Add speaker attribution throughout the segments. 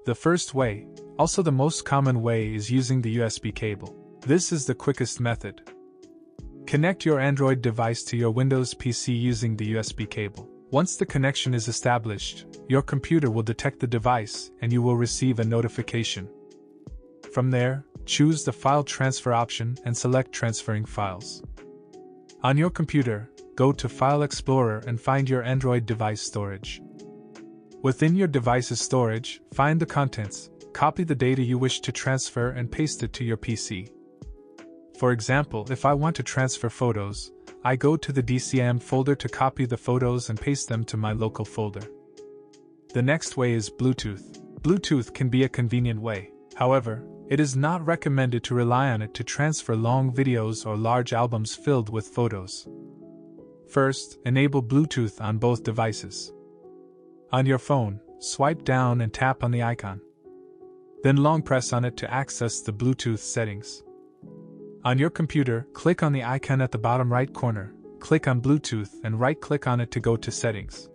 Speaker 1: The first way, also the most common way, is using the USB cable. This is the quickest method. Connect your Android device to your Windows PC using the USB cable. Once the connection is established, your computer will detect the device and you will receive a notification. From there, choose the File Transfer option and select Transferring Files. On your computer, go to File Explorer and find your Android device storage. Within your device's storage, find the contents, copy the data you wish to transfer and paste it to your PC. For example, if I want to transfer photos, I go to the DCIM folder to copy the photos and paste them to my local folder. The next way is Bluetooth. Bluetooth can be a convenient way. However, it is not recommended to rely on it to transfer long videos or large albums filled with photos. First, enable Bluetooth on both devices. On your phone, swipe down and tap on the icon. Then long press on it to access the Bluetooth settings. On your computer, click on the icon at the bottom right corner, click on Bluetooth and right-click on it to go to Settings.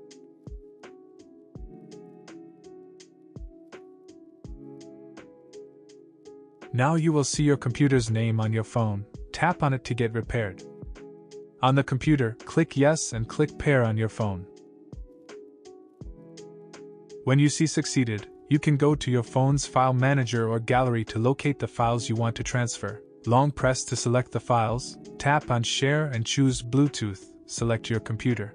Speaker 1: Now you will see your computer's name on your phone. Tap on it to get repaired. On the computer, click Yes and click Pair on your phone. When you see Succeeded, you can go to your phone's file manager or gallery to locate the files you want to transfer. Long press to select the files, tap on Share and choose Bluetooth, select your computer.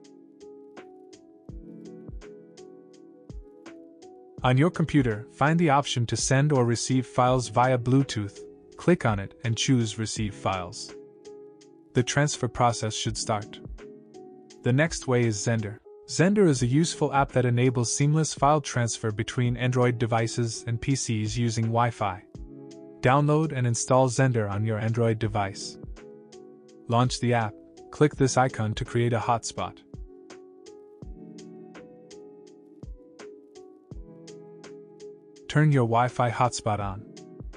Speaker 1: On your computer, find the option to send or receive files via Bluetooth, click on it and choose Receive Files. The transfer process should start. The next way is Xender. Xender is a useful app that enables seamless file transfer between Android devices and PCs using Wi-Fi. Download and install Xender on your Android device. Launch the app, click this icon to create a hotspot. Turn your Wi-Fi hotspot on.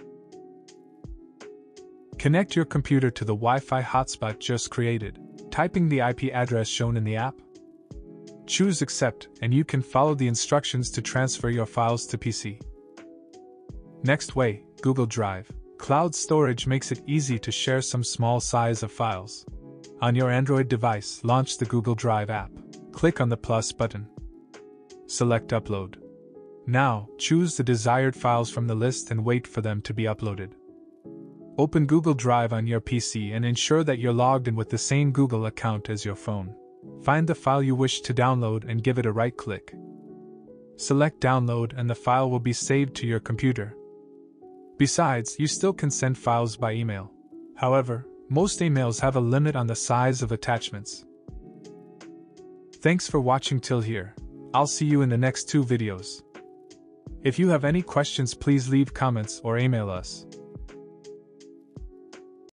Speaker 1: Connect your computer to the Wi-Fi hotspot just created, typing the IP address shown in the app. Choose Accept and you can follow the instructions to transfer your files to PC. Next way, Google Drive. Cloud storage makes it easy to share some small size of files. On your Android device, launch the Google Drive app. Click on the plus button. Select Upload. Now, choose the desired files from the list and wait for them to be uploaded. Open Google Drive on your PC and ensure that you're logged in with the same Google account as your phone. Find the file you wish to download and give it a right-click. Select Download and the file will be saved to your computer. Besides, you still can send files by email. However, most emails have a limit on the size of attachments. Thanks for watching till here. I'll see you in the next 2 videos. If you have any questions, please leave comments or email us.